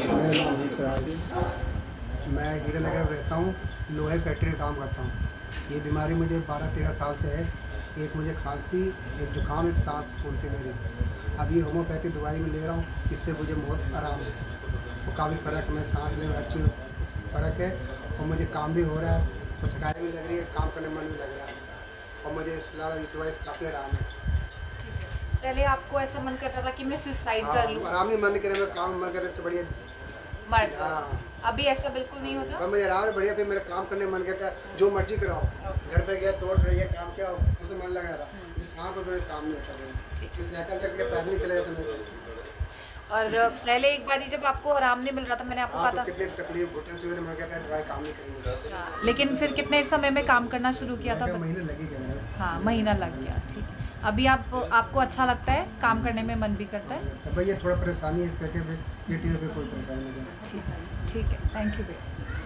मेरा नाम है सिराज। मैं हीरानगर रहता हूँ, लोहे फैक्ट्री में काम करता हूँ। ये बीमारी मुझे 12-13 साल से है। एक मुझे खांसी, एक जुकाम, एक सांस फूलती मेरी। अभी होम्योपैथी दवाई में ले रहा हूँ, इससे मुझे बहुत आराम है। वो काफ़ी फ़र्क है, मैं सांस लेने में अच्छी फ़र्क है और मुझे काम भी हो रहा है, तो थकाई भी लग रही है, काम करने में मन भी लग रहा है और मुझे फिलहाल ये दवाई से काफ़ी आराम है। पहले आपको ऐसा मन करता था कि मैं सुसाइड कर लूं? आराम नहीं मन करे, मैं काम मन करे से बढ़िया मर जाऊं। अभी ऐसा बिल्कुल नहीं होता? पर मुझे आराम है, बढ़िया। फिर मेरा काम करने मन करता है, जो मर्जी कराओ। घर पे गया तोड़ रही है, काम क्या हो, उसे मन लगा रहा। जिस सांस पर मेरे काम नहीं होता, किस साइकिल करके पैदल चले जाते मेरे। और पहले एक बार ही जब आपको आराम नहीं मिल रहा था, मैंने आपको कहा था कितनी तकलीफ, घुटन से मन कहता है दवाई काम नहीं करेंगे। लेकिन फिर कितने समय में काम करना शुरू किया था? महीने लगी गया। हाँ, महीना लग गया। ठीक है, अभी आपको अच्छा लगता है, काम करने में मन भी करता है? भैया थोड़ा परेशानी है इस करके, पेट में कोई परेशानी नहीं है। ठीक है, थैंक यू भैया।